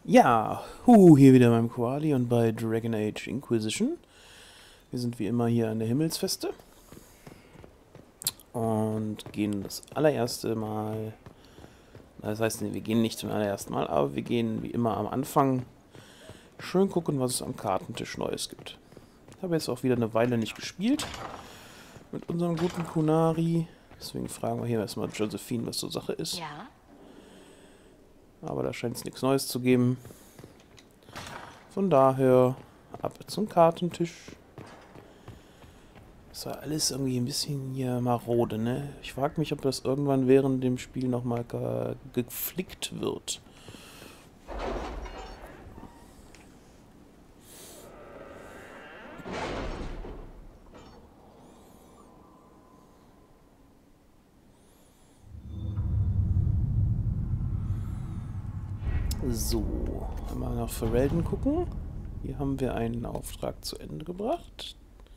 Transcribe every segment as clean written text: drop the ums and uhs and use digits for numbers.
Ja, hier wieder beim Koali und bei Dragon Age Inquisition. Wir sind wie immer hier an der Himmelsfeste und gehen das allererste Mal, das heißt, wir gehen nicht zum allerersten Mal, aber wir gehen wie immer am Anfang schön gucken, was es am Kartentisch Neues gibt. Ich habe jetzt auch wieder eine Weile nicht gespielt mit unserem guten Kunari, deswegen fragen wir hier erstmal Josephine, was so Sache ist. Ja, Aber da scheint es nichts Neues zu geben. Von daher ab zum Kartentisch. Das war alles irgendwie ein bisschen hier marode, ne? Ich frage mich, ob das irgendwann während dem Spiel nochmal geflickt wird. So, mal nach Ferelden gucken. Hier haben wir einen Auftrag zu Ende gebracht.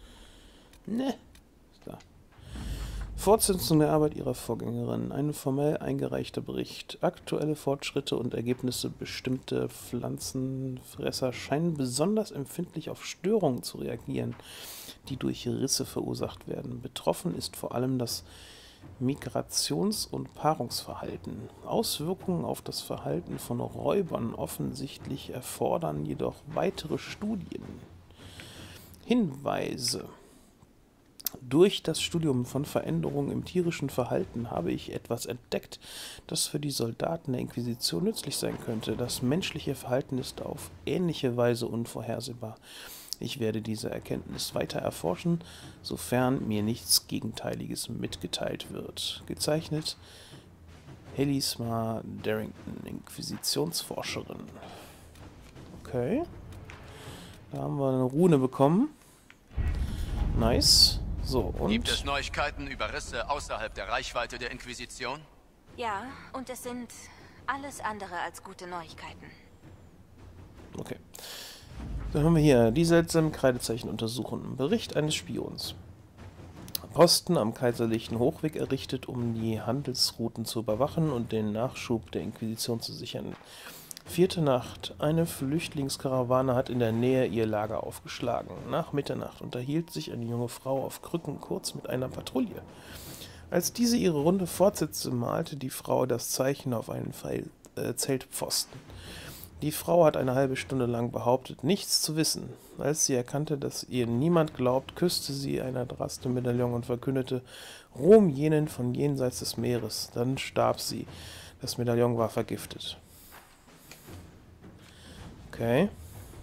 Ne, ist da. Fortsetzung der Arbeit ihrer Vorgängerin. Ein formell eingereichter Bericht. Aktuelle Fortschritte und Ergebnisse bestimmter Pflanzenfresser scheinen besonders empfindlich auf Störungen zu reagieren, die durch Risse verursacht werden. Betroffen ist vor allem das Migrations- und Paarungsverhalten. Auswirkungen auf das Verhalten von Räubern offensichtlich erfordern jedoch weitere Studien. Hinweise. Durch das Studium von Veränderungen im tierischen Verhalten habe ich etwas entdeckt, das für die Soldaten der Inquisition nützlich sein könnte. Das menschliche Verhalten ist auf ähnliche Weise unvorhersehbar. Ich werde diese Erkenntnis weiter erforschen, sofern mir nichts Gegenteiliges mitgeteilt wird. Gezeichnet Helisma Darrington, Inquisitionsforscherin. Okay. Da haben wir eine Rune bekommen. Nice. So, und... Gibt es Neuigkeiten über Risse außerhalb der Reichweite der Inquisition? ja, und es sind alles andere als gute Neuigkeiten. Okay. Dann haben wir hier die seltsamen Kreidezeichen untersuchen. Bericht eines Spions. Posten am kaiserlichen Hochweg errichtet, um die Handelsrouten zu überwachen und den Nachschub der Inquisition zu sichern. 4. Nacht. Eine Flüchtlingskarawane hat in der Nähe ihr Lager aufgeschlagen. Nach Mitternacht unterhielt sich eine junge Frau auf Krücken kurz mit einer Patrouille. Als diese ihre Runde fortsetzte, malte die Frau das Zeichen auf einen Zeltpfosten. Die Frau hat eine halbe Stunde lang behauptet, nichts zu wissen. Als sie erkannte, dass ihr niemand glaubt, küsste sie ein Adraste-Medaillon und verkündete Rom jenen von jenseits des Meeres. Dann starb sie. Das Medaillon war vergiftet. Okay.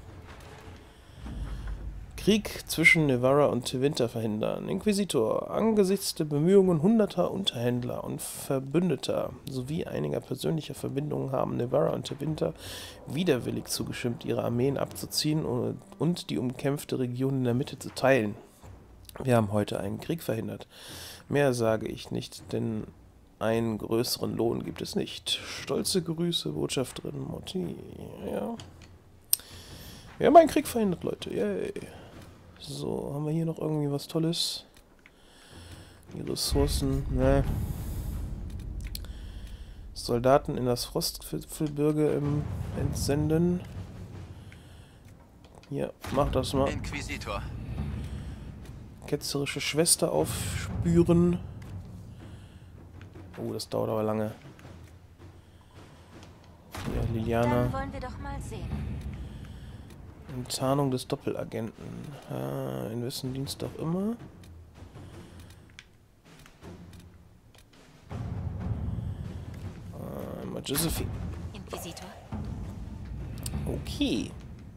Krieg zwischen Nevarra und Tevinter verhindern. Inquisitor. Angesichts der Bemühungen hunderter Unterhändler und Verbündeter sowie einiger persönlicher Verbindungen haben Nevarra und Tevinter widerwillig zugestimmt, ihre Armeen abzuziehen und die umkämpfte Region in der Mitte zu teilen. Wir haben heute einen Krieg verhindert. Mehr sage ich nicht, denn einen größeren Lohn gibt es nicht. Stolze Grüße, Botschafterin Motti. Ja. Wir haben einen Krieg verhindert, Leute. Yay. So, haben wir hier noch irgendwie was Tolles? Die Ressourcen, ne. Soldaten in das Frostgebirge entsenden. Hier, mach das mal. Inquisitor. Ketzerische Schwester aufspüren. Oh, das dauert aber lange. Ja, Liliana. Dann wollen wir doch mal sehen. Enttarnung des Doppelagenten. In wessen Dienst auch immer. Josephine. Inquisitor? Okay.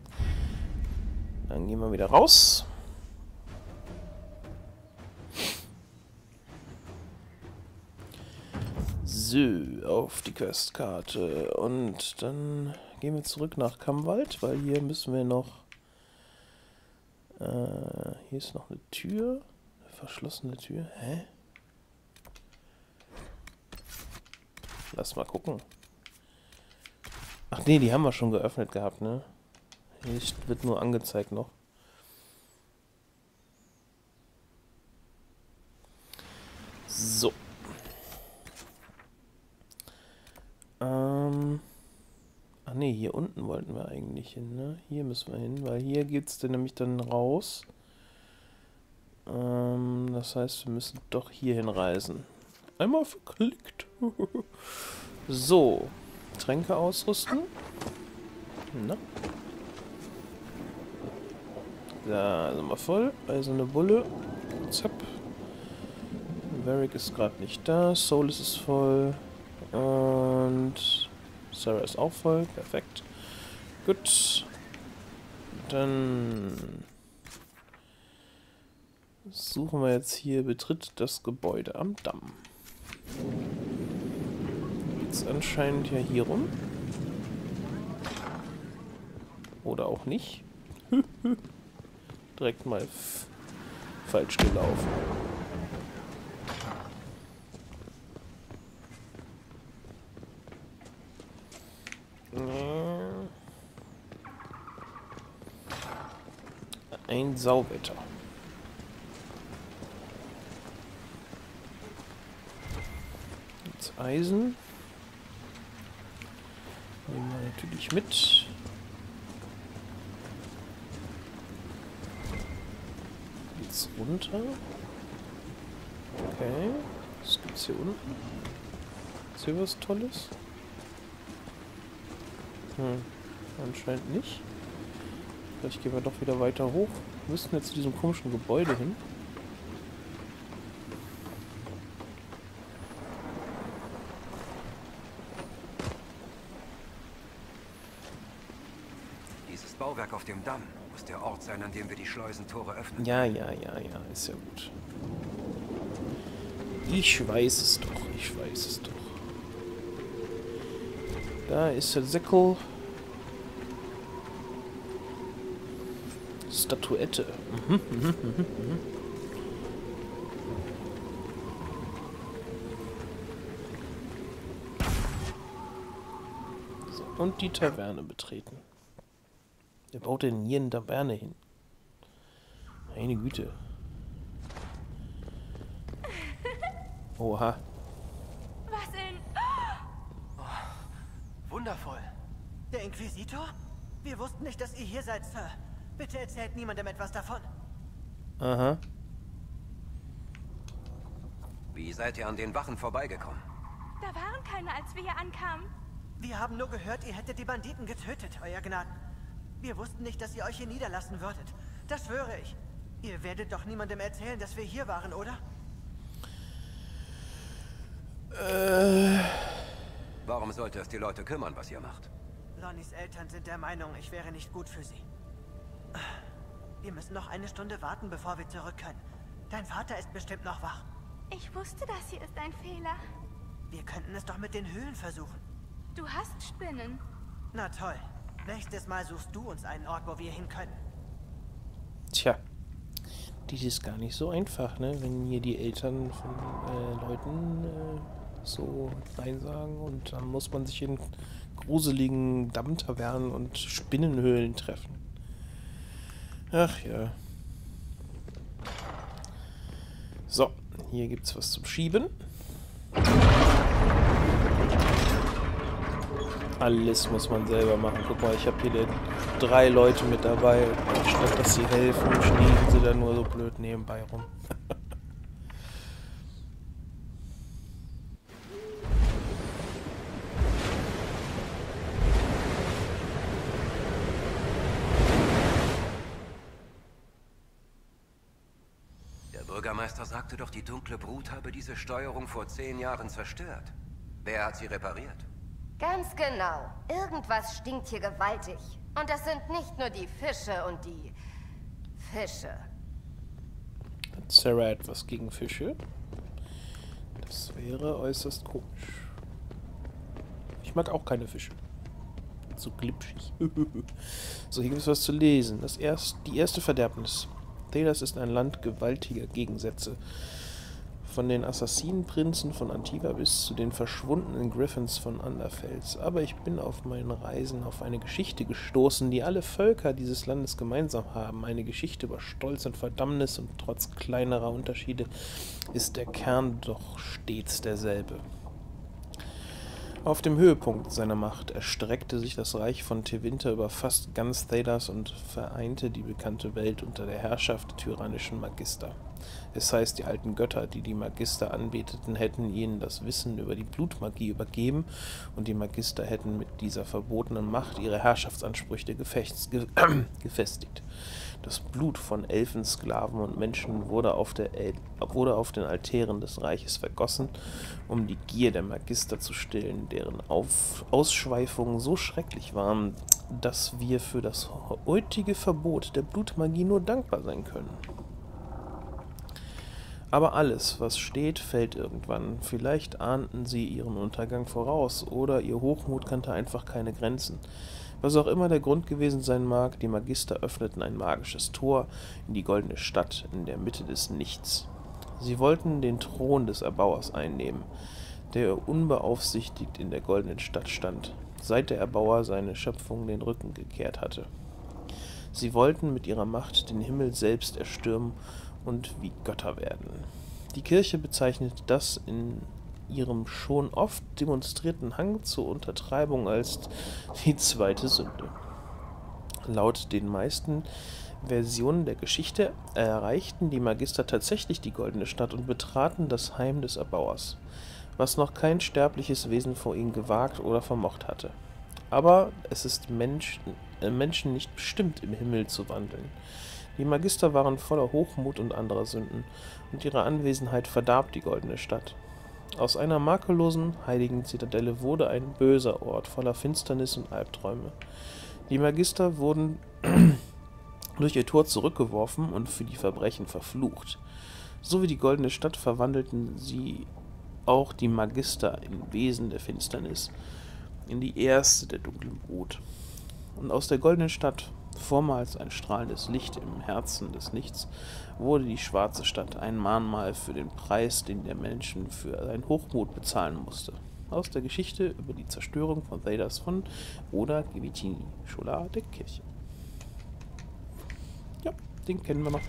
Dann gehen wir wieder raus. So, auf die Questkarte. Und dann gehen wir zurück nach Kammwald, weil hier müssen wir noch... hier ist noch eine Tür. Eine verschlossene Tür. Hä? Lass mal gucken. Ach nee, die haben wir schon geöffnet gehabt, ne? Hier wird nur angezeigt noch. So. Ach nee, hier unten wollten wir eigentlich hin, ne? Hier müssen wir hin, weil hier geht's dann nämlich dann raus. Das heißt, wir müssen doch hier hinreisen. Einmal verklickt. So. Tränke ausrüsten. Na. Da sind wir voll. Eiserne Bulle. Zapp. Varric ist gerade nicht da. Solis ist voll. Und Sarah ist auch voll. Perfekt. Gut. Dann suchen wir jetzt hier, betritt das Gebäude am Damm. Jetzt anscheinend ja hier rum. Oder auch nicht. Direkt mal falsch gelaufen. Ein Sauwetter. Jetzt Eisen. Nehmen wir natürlich mit. Jetzt runter. Okay. Was gibt's hier unten? Ist hier was Tolles? Anscheinend nicht. Vielleicht gehen wir doch wieder weiter hoch. Wir müssen jetzt zu diesem komischen Gebäude hin. Dieses Bauwerk auf dem Damm muss der Ort sein, an dem wir die Schleusentore öffnen. Ja, ist ja gut. Ich weiß es doch, ich weiß es doch. Da ist der Säckel. Statuette. So, und die Taverne betreten. Wer baut denn hier eine Taverne hin? Meine Güte. Oha. Was in... Wundervoll. Der Inquisitor? Wir wussten nicht, dass ihr hier seid, Sir. Bitte erzählt niemandem etwas davon. Aha. Wie seid ihr an den Wachen vorbeigekommen? Da waren keine, als wir hier ankamen. Wir haben nur gehört, ihr hättet die Banditen getötet, Euer Gnaden. Wir wussten nicht, dass ihr euch hier niederlassen würdet. Das schwöre ich. Ihr werdet doch niemandem erzählen, dass wir hier waren, oder? Warum sollte es die Leute kümmern, was ihr macht? Lonnies Eltern sind der Meinung, ich wäre nicht gut für sie. Wir müssen noch eine Stunde warten, bevor wir zurück können. Dein Vater ist bestimmt noch wach. Ich wusste, das hier ist ein Fehler. Wir könnten es doch mit den Höhlen versuchen. Du hast Spinnen. Na toll. Nächstes Mal suchst du uns einen Ort, wo wir hin können. Tja. Dies ist gar nicht so einfach, ne? Wenn hier die Eltern von Leuten so Nein sagen und dann muss man sich in gruseligen Dammtavernen und Spinnenhöhlen treffen. Ach ja. So, hier gibt's was zum Schieben. Alles muss man selber machen. Guck mal, ich habe hier 3 Leute mit dabei. Statt dass sie helfen, schniegen sie dann nur so blöd nebenbei rum. Der Bürgermeister sagte doch, die dunkle Brut habe diese Steuerung vor 10 Jahren zerstört. Wer hat sie repariert? Ganz genau. Irgendwas stinkt hier gewaltig. Und das sind nicht nur die Fische und die Fische. Hat Sarah etwas gegen Fische? Das wäre äußerst komisch. Ich mag auch keine Fische. So glitschig. So, hier gibt es was zu lesen. Die erste Verderbnis. Thedas ist ein Land gewaltiger Gegensätze. Von den Assassinenprinzen von Antiva bis zu den verschwundenen Griffins von Anderfels. Aber ich bin auf meinen Reisen auf eine Geschichte gestoßen, die alle Völker dieses Landes gemeinsam haben. Eine Geschichte über Stolz und Verdammnis, und trotz kleinerer Unterschiede ist der Kern doch stets derselbe. Auf dem Höhepunkt seiner Macht erstreckte sich das Reich von Tevinter über fast ganz Thedas und vereinte die bekannte Welt unter der Herrschaft der tyrannischen Magister. Es heißt, die alten Götter, die die Magister anbeteten, hätten ihnen das Wissen über die Blutmagie übergeben und die Magister hätten mit dieser verbotenen Macht ihre Herrschaftsansprüche gefestigt. Das Blut von Elfen, Sklaven und Menschen wurde auf den Altären des Reiches vergossen, um die Gier der Magister zu stillen, deren Ausschweifungen so schrecklich waren, dass wir für das heutige Verbot der Blutmagie nur dankbar sein können. Aber alles, was steht, fällt irgendwann. Vielleicht ahnten sie ihren Untergang voraus, oder ihr Hochmut kannte einfach keine Grenzen. Was auch immer der Grund gewesen sein mag, die Magister öffneten ein magisches Tor in die goldene Stadt in der Mitte des Nichts. Sie wollten den Thron des Erbauers einnehmen, der unbeaufsichtigt in der goldenen Stadt stand, seit der Erbauer seine Schöpfung den Rücken gekehrt hatte. Sie wollten mit ihrer Macht den Himmel selbst erstürmen und wie Götter werden. Die Kirche bezeichnet das in ihrem schon oft demonstrierten Hang zur Untertreibung als die zweite Sünde. Laut den meisten Versionen der Geschichte erreichten die Magister tatsächlich die goldene Stadt und betraten das Heim des Erbauers, was noch kein sterbliches Wesen vor ihnen gewagt oder vermocht hatte. Aber es ist Menschen nicht bestimmt, im Himmel zu wandeln. Die Magister waren voller Hochmut und anderer Sünden, und ihre Anwesenheit verdarb die goldene Stadt. Aus einer makellosen, heiligen Zitadelle wurde ein böser Ort voller Finsternis und Albträume. Die Magister wurden durch ihr Tor zurückgeworfen und für die Verbrechen verflucht. So wie die goldene Stadt verwandelten sie auch die Magister in Wesen der Finsternis, in die erste der dunklen Brut. Und aus der goldenen Stadt, vormals ein strahlendes Licht im Herzen des Nichts, wurde die schwarze Stadt ein Mahnmal für den Preis, den der Menschen für seinen Hochmut bezahlen musste. Aus der Geschichte über die Zerstörung von Thedas von Oda Givitini, Scholar der Kirche. Ja, den kennen wir noch.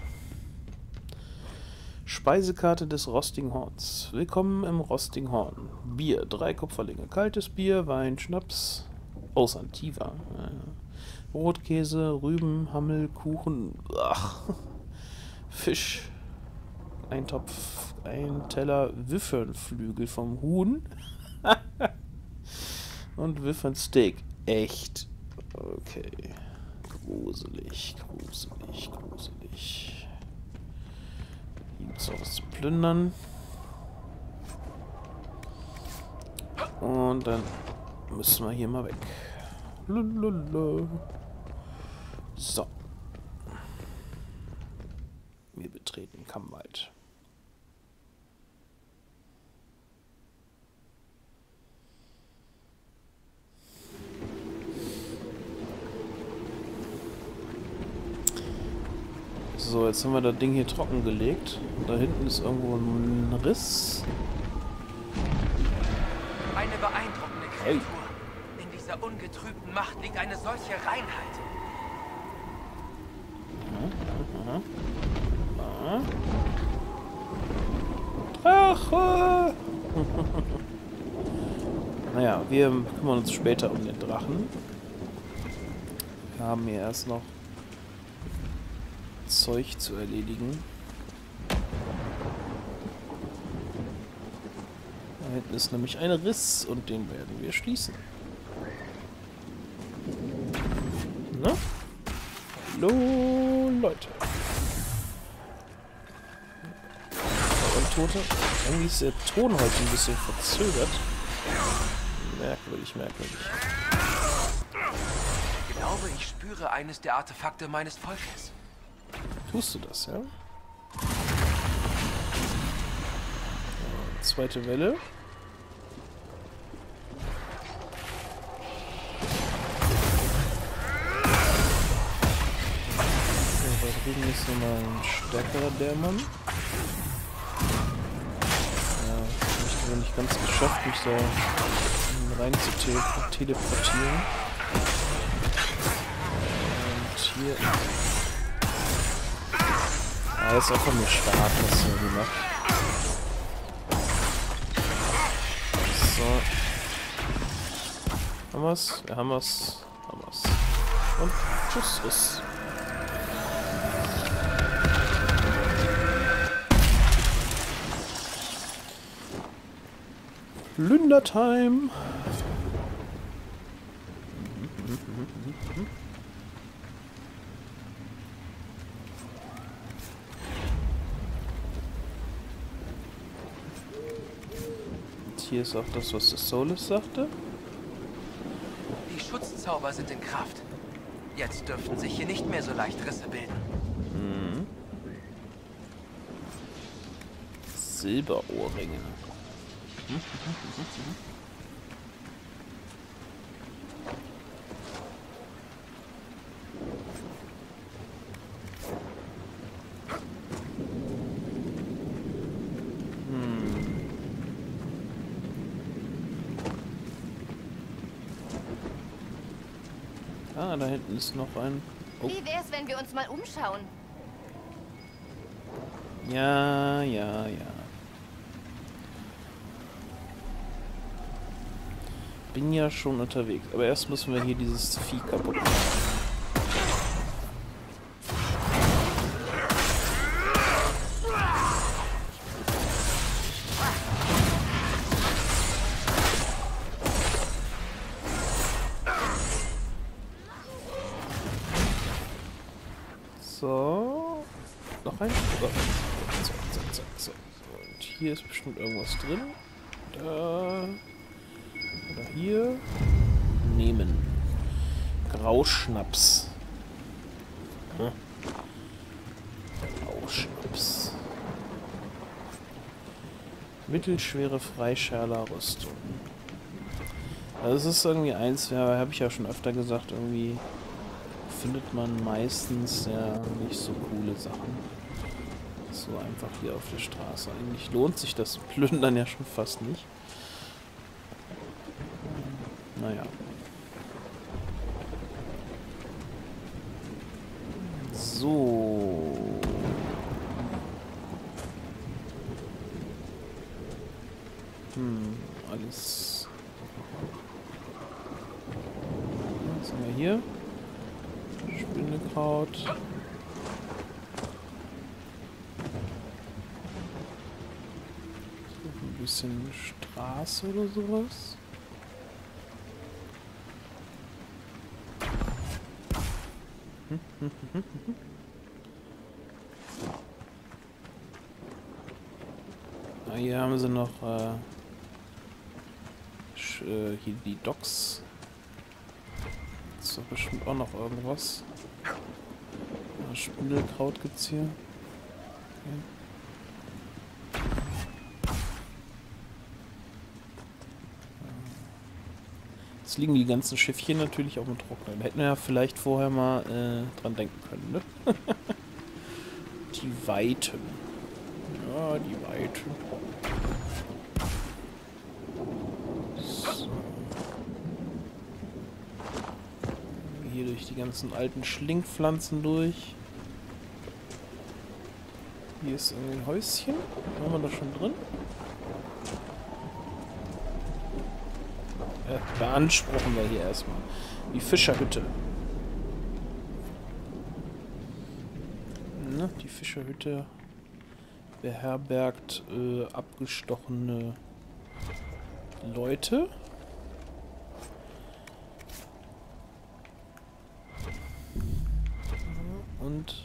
Speisekarte des Rostinghorns. Willkommen im Rostinghorn. Bier, 3 Kupferlinge. Kaltes Bier, Wein, Schnaps. Aus Antiva. Brotkäse, Rüben, Hammel, Kuchen. Ach. Fisch. Ein Topf, ein Teller Wiffernflügel vom Huhn. Und Wiffernsteak. Echt. Okay. Gruselig, gruselig, gruselig. Hier gibt es auch was zu plündern. Und dann müssen wir hier mal weg. Lululul. So. Wir betreten Kammwald. So, jetzt haben wir das Ding hier trocken gelegt. Und da hinten ist irgendwo ein Riss. Eine beeindruckende Kreatur. In dieser ungetrübten Macht liegt eine solche Reinheit. Drache! Naja, wir kümmern uns später um den Drachen. Wir haben hier erst noch Zeug zu erledigen. Da hinten ist nämlich ein Riss und den werden wir schließen. Na? Hallo, Leute. Und Tote. Irgendwie ist der Ton heute ein bisschen verzögert. Merkwürdig, merkwürdig. Ich glaube, ich spüre eines der Artefakte meines Volkes. Tust du das, ja? Zweite Welle. Da drüben ist nochmal ein stärkerer Dämon. Ja, ich habe nicht ganz geschafft, mich da rein zu teleportieren. Und hier. Ah, das ist einfach nur stark, was er gemacht. So. Haben wir's? Wir haben wir's. Haben wir's. Und tschüss. Plündertime! Und hier ist auch das, was der Solus sagte. Die Schutzzauber sind in Kraft. Jetzt dürften sich hier nicht mehr so leicht Risse bilden. Silberohrringe. Ah, da hinten ist noch ein... Oh. Wie wär's, wenn wir uns mal umschauen? Ja. Bin ja schon unterwegs. Aber erst müssen wir hier dieses Vieh kaputt machen. So. Noch ein. So. Und hier ist bestimmt irgendwas drin. Da. Oder hier. Nehmen. Grauschnaps. Grauschnaps. Mittelschwere Freischärler-Rüstung. Also das ist irgendwie eins, ja, habe ich ja schon öfter gesagt, irgendwie findet man meistens ja nicht so coole Sachen. So einfach hier auf der Straße. Eigentlich lohnt sich das Plündern ja schon fast nicht. Naja. So. Alles. Was haben wir hier? Spinnekraut. So, ein bisschen Straße oder sowas. Ah, hier haben sie noch hier die Docks. Ist doch bestimmt auch noch irgendwas. Spindelkraut gibt's hier. Okay. Jetzt liegen die ganzen Schiffchen natürlich auch im Trocknen. Da hätten wir ja vielleicht vorher mal dran denken können, ne? Die Weiten. Ja, die Weiten. So. Hier durch die ganzen alten Schlingpflanzen durch. Hier ist ein Häuschen. Haben wir da schon drin? Beanspruchen wir hier erstmal. Die Fischerhütte. Ne, die Fischerhütte beherbergt abgestochene Leute. Und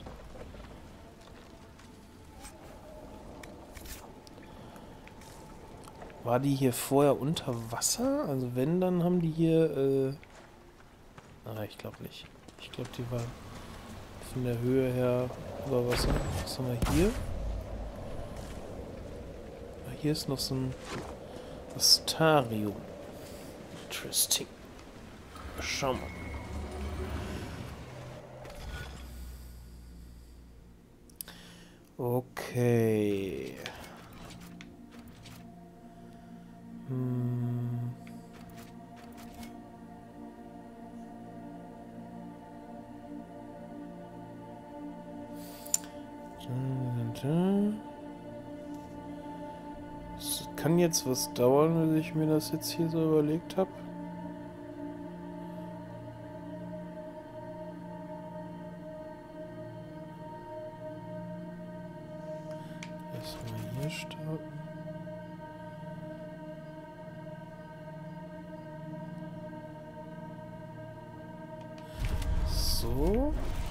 war die hier vorher unter Wasser? Also wenn, dann haben die hier... ich glaube nicht. Ich glaube, die war von der Höhe her über Wasser. Was haben wir hier? Hier ist noch so ein Astarium. Interesting. Schauen wir mal. Okay. Es kann jetzt was dauern, wenn ich mir das jetzt hier so überlegt habe. wir hier starten. So.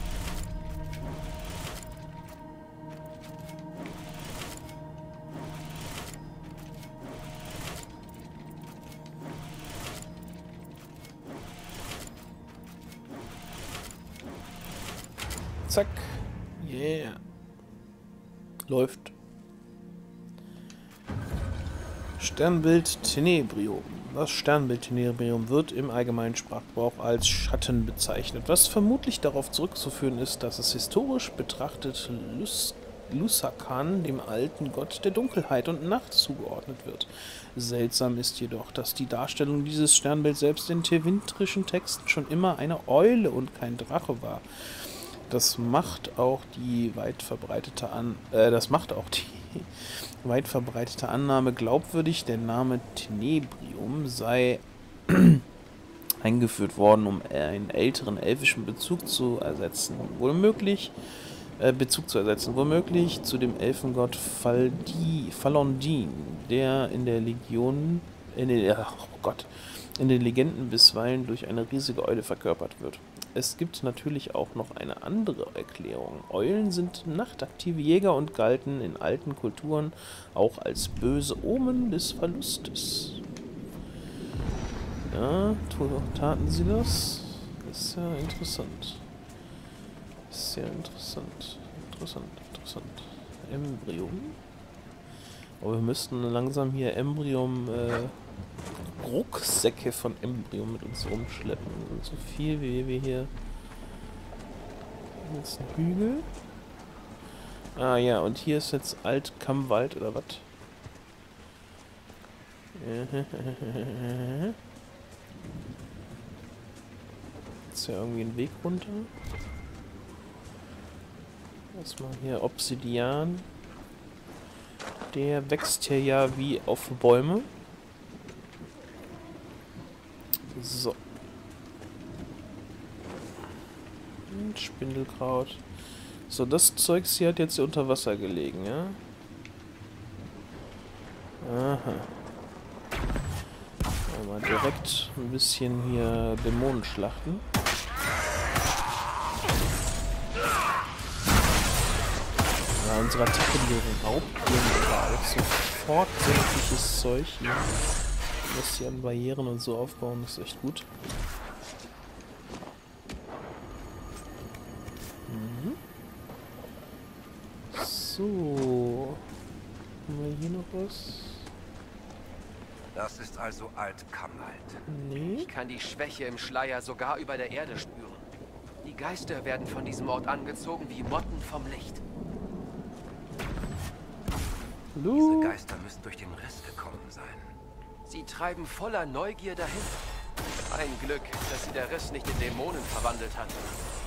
Zack. Yeah. Läuft. Sternbild Tenebrium. Das Sternbild Tenebrium wird im allgemeinen Sprachgebrauch als Schatten bezeichnet, was vermutlich darauf zurückzuführen ist, dass es historisch betrachtet Lusakan, dem alten Gott der Dunkelheit und Nacht, zugeordnet wird. Seltsam ist jedoch, dass die Darstellung dieses Sternbilds selbst in tevintrischen Texten schon immer eine Eule und kein Drache war. Das macht auch die weit verbreitete Annahme glaubwürdig, der Name Tenebrium sei eingeführt worden, um einen älteren elfischen Bezug zu ersetzen. Womöglich zu dem Elfengott Falondin, der in der in den Legenden bisweilen durch eine riesige Eule verkörpert wird. Es gibt natürlich auch noch eine andere Erklärung. Eulen sind nachtaktive Jäger und galten in alten Kulturen auch als böse Omen des Verlustes. Ja, taten sie das? Ist ja interessant. Sehr interessant. Interessant. Embryum. Aber wir müssten langsam hier Rucksäcke von Embryum mit uns rumschleppen. So viel wie wir hier. Hier ist ein Hügel. Ah ja, und hier ist jetzt Altkammwald oder was? Ist ja irgendwie ein Weg runter. Erstmal hier Obsidian. Der wächst hier ja wie auf Bäume. So. Und Spindelkraut. So, das Zeugs hier hat jetzt hier unter Wasser gelegen, ja? Aha. Mal direkt ein bisschen hier Dämonen schlachten. Ja, unsere Attacke, die raubt gerade sofort sämtliches Zeug hier. Das hier an Barrieren und so aufbauen, ist echt gut. So. Haben wir hier noch was? Das ist also Altkammwald. Nee. Ich kann die Schwäche im Schleier sogar über der Erde spüren. Die Geister werden von diesem Ort angezogen wie Motten vom Licht. Diese Geister müssen durch den Riss gekommen sein. Sie treiben voller Neugier dahin. Ein Glück, dass sie der Riss nicht in Dämonen verwandelt hat.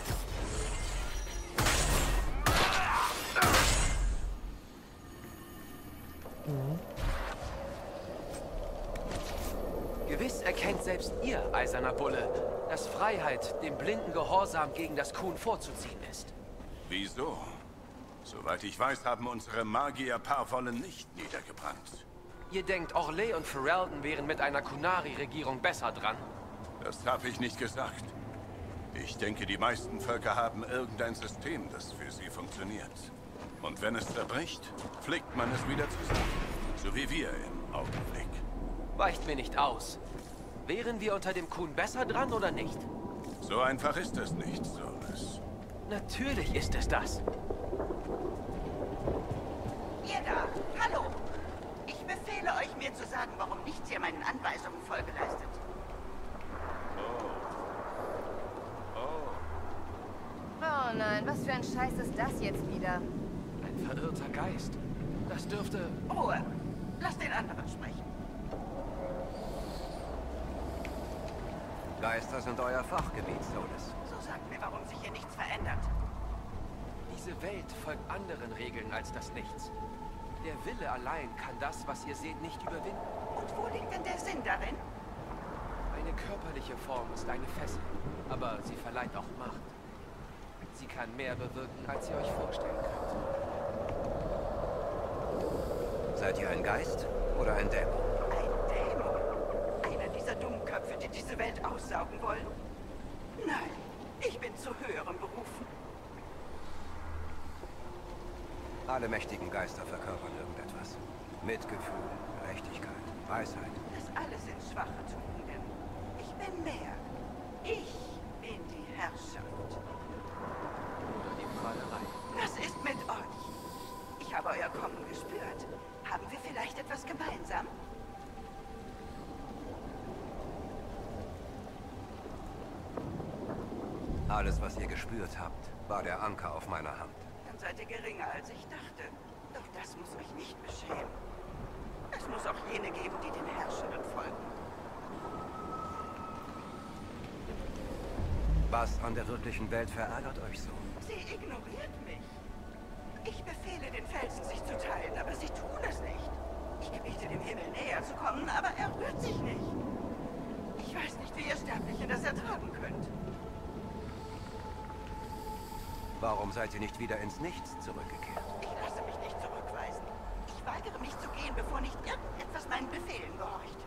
Gewiss erkennt selbst ihr, eiserner Bulle, dass Freiheit dem blinden Gehorsam gegen das Kuhn vorzuziehen ist. Wieso? Soweit ich weiß, haben unsere Magier Parvollen nicht niedergebrannt. Ihr denkt, Orlais und Ferelden wären mit einer Qunari-Regierung besser dran? Das habe ich nicht gesagt. Ich denke, die meisten Völker haben irgendein System, das für sie funktioniert. Und wenn es zerbricht, flickt man es wieder zusammen. So wie wir im Augenblick. Weicht mir nicht aus. Wären wir unter dem Kuhn besser dran oder nicht? So einfach ist es nicht, Solas. Natürlich ist es das. Ihr da, hallo! Ich befehle euch, mir zu sagen, warum nichts ihr meinen Anweisungen Folge leistet. Oh nein, was für ein Scheiß ist das jetzt wieder? Ein verirrter Geist. Das dürfte... Ruhe! Lasst den anderen sprechen. Geister sind euer Fachgebiet, Solas. So sagt mir, warum sich hier nichts verändert. Diese Welt folgt anderen Regeln als das Nichts. Der Wille allein kann das, was ihr seht, nicht überwinden. Und wo liegt denn der Sinn darin? Eine körperliche Form ist eine Fessel, aber sie verleiht auch Macht. Sie kann mehr bewirken, als ihr euch vorstellen könnt. Seid ihr ein Geist oder ein Dämon? Ein Dämon? Einer dieser Dummköpfe, die diese Welt aussaugen wollen? Nein, ich bin zu höherem berufen. Alle mächtigen Geister verkörpern irgendetwas. Mitgefühl, Gerechtigkeit, Weisheit. Das alles sind schwache Tugenden. Ich bin mehr. Ich bin die Herrschaft. Oder die Prahlerei. Was ist mit euch? Ich habe euer Kommen gespürt. Haben wir vielleicht etwas gemeinsam? Alles, was ihr gespürt habt, war der Anker auf meiner Hand. Dann seid ihr geringer, als ich dachte. Doch das muss euch nicht beschämen. Es muss auch jene geben, die den Herrschenden folgen. Was an der wirklichen Welt verärgert euch so? Sie ignoriert mich. Ich befehle den Felsen, sich zu teilen, aber sie tun es nicht. Ich gebiete dem Himmel näher zu kommen, aber er rührt sich nicht. Ich weiß nicht, wie ihr Sterblichen das ertragen könnt. Warum seid ihr nicht wieder ins Nichts zurückgekehrt? Ich lasse mich nicht zurückweisen. Ich weigere mich zu gehen, bevor nicht irgendetwas meinen Befehlen gehorcht.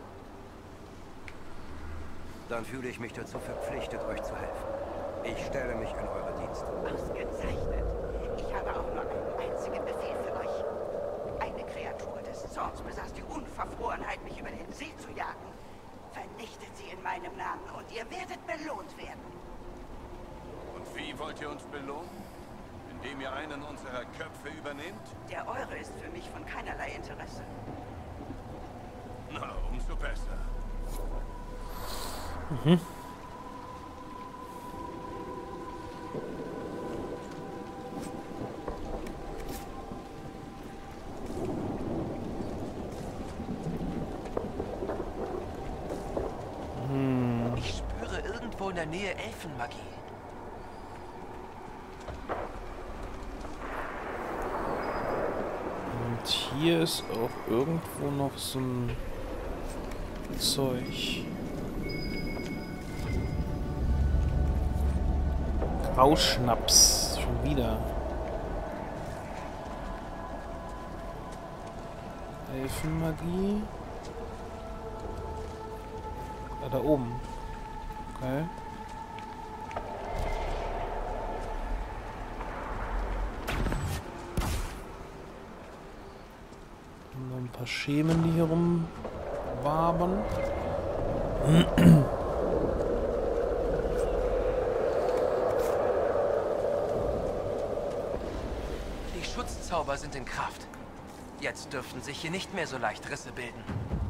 Dann fühle ich mich dazu verpflichtet, euch zu helfen. Ich stelle mich in eure Dienste. Ausgezeichnet. Ich habe auch nur einen einzigen Befehl für euch. Eine Kreatur des Zorns besaß die Unverfrorenheit, mich über den See zu jagen. Vernichtet sie in meinem Namen und ihr werdet belohnt werden. Und wie wollt ihr uns belohnen? Indem ihr einen unserer Köpfe übernehmt? Der eure ist für mich von keinerlei Interesse. Na, umso besser. Mhm. Ich spüre irgendwo in der Nähe Elfenmagie. Und hier ist auch irgendwo noch so ein Zeug. Grauschnaps. Schon wieder. Elfenmagie. Ah, da oben. Okay. Und noch ein paar Schemen, die hier rumwabern. Die Schutzzauber sind in Kraft. Jetzt dürften sich hier nicht mehr so leicht Risse bilden.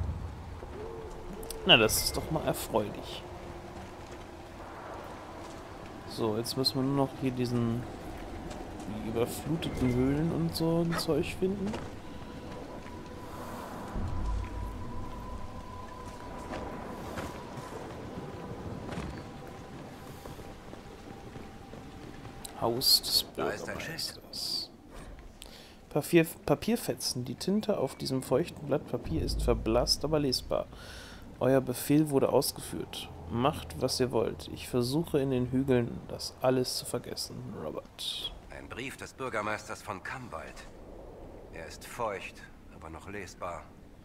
Na, das ist doch mal erfreulich. So, jetzt müssen wir nur noch hier die überfluteten Höhlen und so ein Zeug finden. Haus des Da ist ein Schiff. Bürgermeisters. Papierfetzen. Die Tinte auf diesem feuchten Blatt Papier ist verblasst, aber lesbar. Euer Befehl wurde ausgeführt. Macht, was ihr wollt. Ich versuche in den Hügeln, das alles zu vergessen. Robert. Ein Brief des Bürgermeisters von Kamwald. Er ist feucht, aber noch lesbar.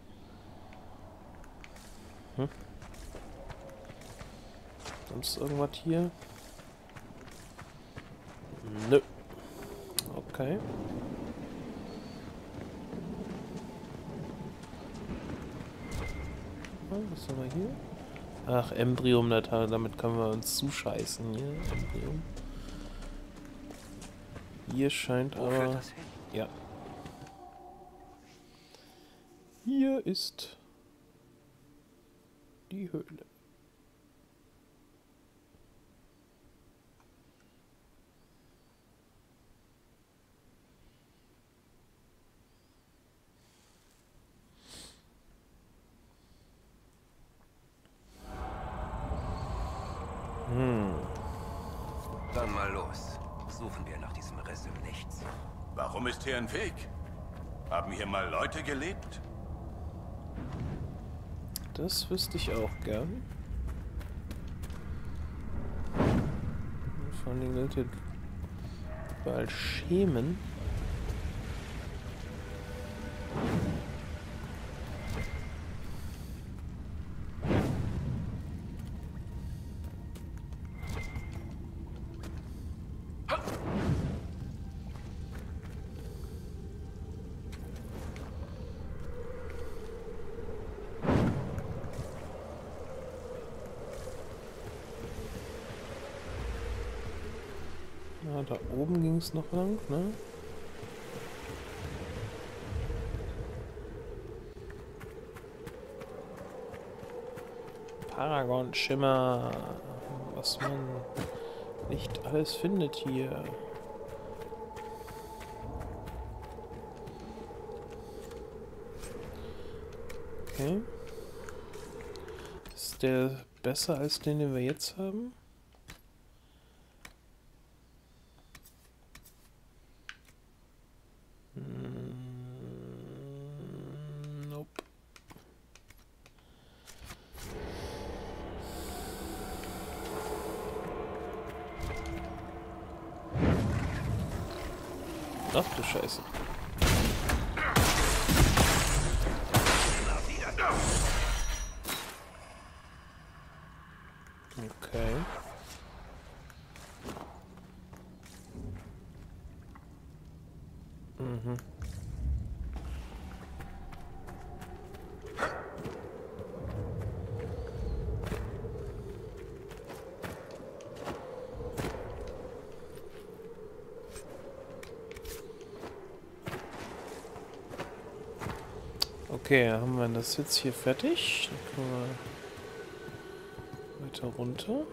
Sonst irgendwas hier? Nö. Okay. Was haben wir hier? Ach, Embryum, damit können wir uns zuscheißen hier. Embryum. Hier scheint Wo führt aber... das hin? Ja. Hier ist die Höhle. Dann mal los. Suchen wir nach diesem Riss im Nichts. Warum ist hier ein Weg? Haben hier mal Leute gelebt? Das wüsste ich auch gern. Vor allen Dingen sind hier überall Schemen. Da oben ging es noch lang, ne? Paragon-Schimmer. Was man nicht alles findet hier. Okay. Ist der besser als den wir jetzt haben? Nope. Ach du Scheiße. Okay. Mhm. Okay, haben wir das jetzt hier fertig? Dann können wir weiter runter.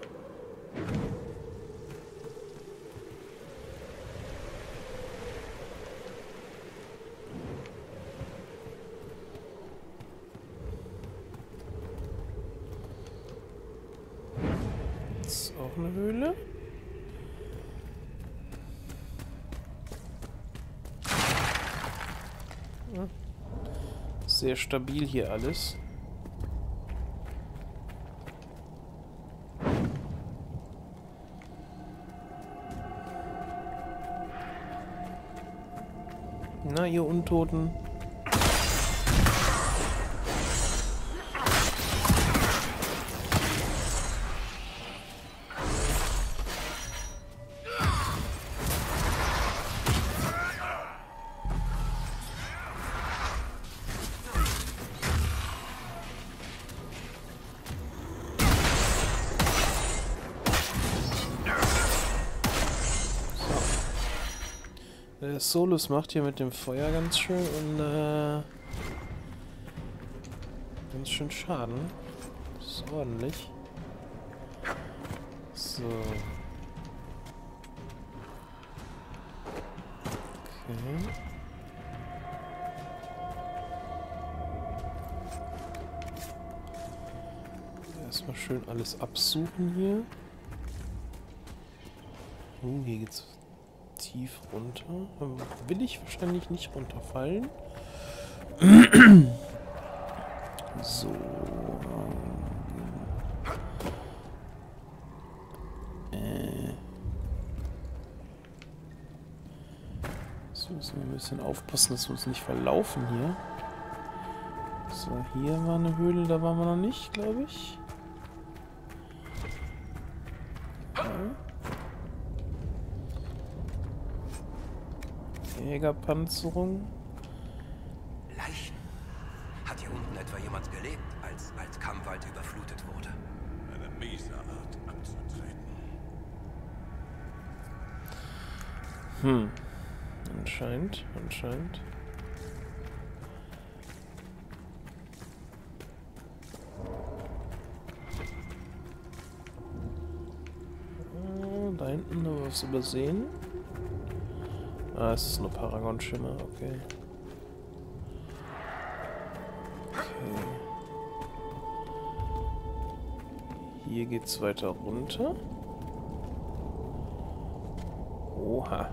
Das ist auch eine Höhle. Ja. Sehr stabil hier alles. Na, ihr Untoten. Der Solus macht hier mit dem Feuer ganz schön und ganz schön Schaden. Das ist ordentlich. So. Okay. Erstmal schön alles absuchen hier. Hier geht's tief runter. Will ich wahrscheinlich nicht runterfallen. So. So müssen wir ein bisschen aufpassen, dass wir uns nicht verlaufen hier. So, hier war eine Höhle, da waren wir noch nicht, glaube ich. Jägerpanzerung. Leichen. Hat hier unten etwa jemand gelebt, als Kammwald überflutet wurde? Eine miese Art abzutreten. Anscheinend. Da hinten haben wir was übersehen. Ah, es ist nur Paragon-Schimmer, okay. Hier geht's weiter runter. Oha.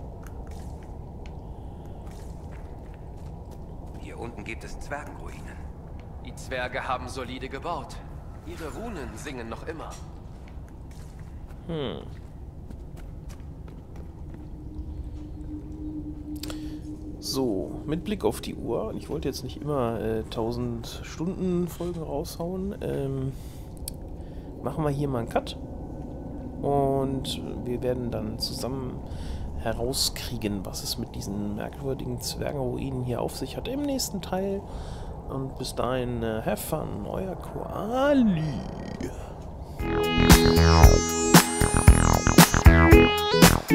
Hier unten gibt es Zwergenruinen. Die Zwerge haben solide gebaut. Ihre Runen singen noch immer. So, mit Blick auf die Uhr, und ich wollte jetzt nicht immer 1000 Stunden Folgen raushauen, machen wir hier mal einen Cut und wir werden dann zusammen herauskriegen, was es mit diesen merkwürdigen Zwergenruinen hier auf sich hat im nächsten Teil. Und bis dahin, have fun, euer Koali.